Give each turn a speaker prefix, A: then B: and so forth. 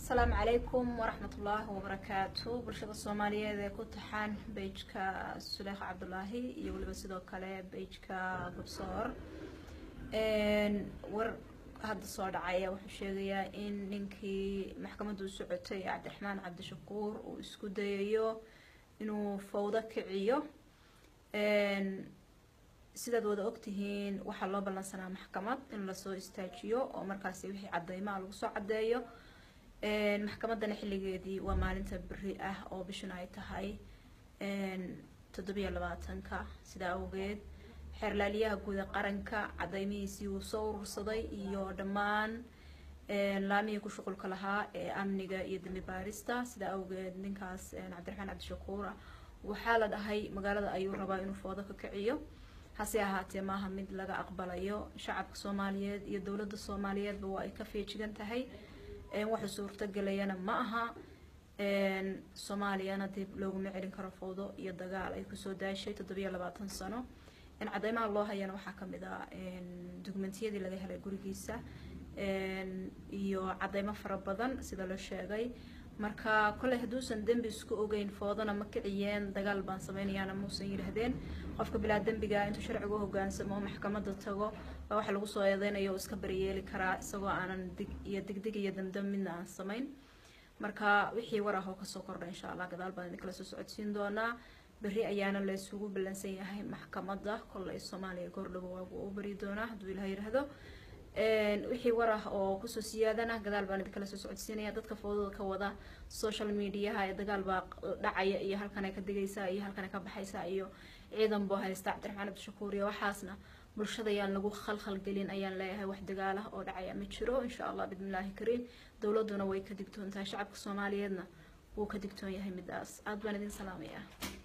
A: السلام عليكم ورحمة الله وبركاته. برشاد الصومالية ذا كنت حان بيجكا سليخ عبد الله يقول بس دو كله بيجكا قبصار ور هذا الصور دعاية وحشية إن نكى محكمة السعودية عبد الرحمن عبد الشكور وإسكوديو إنه فوضى كعيو سيداد ودا ogtihiin waxa loo balansanaa maxkamad in la soo istaajiyo oo markaas wixii cadeymaha lagu soo cadeeyo maxkamadana xilligeedii waa maalinta bari ah oo bishan ay tahay 27ka sida awgeed xeerlaaliyaha guud ee qaranka cadeymihiisii uu soo urursaday iyo dhammaan laamiga ku shaqulka lahaa ee amniga iyo dambi baarista sida awgeed ninkaas Cabdiraxmaan Cabdishakuur waxa la dhahay magaalada ayuu rabaa inuu foodo ka kiciyo hase ahaatee maaha mid laga aqbalayo shacabka Soomaaliyeed iyo dawladda Soomaaliyeed waa ay ka feejigan tahay waxa suurtagelayana ma aha Soomaaliyana dib loogu celin karo foodo iyo dagaal ay ku soo daashay 27 sano in cadeymaha loo hayana waxa kamid ah dokumentiyadii laga helay gurigiisa iyo cadeymo fara badan sida la sheegay marka kale haduusan dambi isku ogeyn foodana ma kiciyeen dagaal baan sameynayana muusan yiraahdeen qofka bilaa dambiga intuu sharcigu hogaansamo maxkamadda tago waxa lagu soo eedeynayo iska bariyeeli kara isagoo aanan degdeg iyo damdam midna aan sameyn marka wixii waraha ka soo kordhay insha Allah gadaal baan kala soo socodsiin doonaa bari ayaana la isugu balansan yahay maxkamadda kulay Soomaaliya gordhow oo bari doona haduu Ilaahay yiraahdo wixii waraha oo ku soo siyaadana gadaal baan kala soo socodsiinaya dadka foodada ka wada social media ay dagaal baa dhacaya iyo halkan ay ka digaysaa iyo halkan ay ka baxaysaa iyo ciidan boo haysta Cabdiraxmaan Cabdishakuur iyo waxaasna bulshada ayaan lagu khalkhal gelin ayaan leeyahay wax dagaal ah oo dhacaya ma jiro insha Allah bidnillaahi kariim dawladuna way ka digtoontaa shacabka Soomaaliyeedna wuu ka digtoon yahay midaas aad baan idin salaamayaa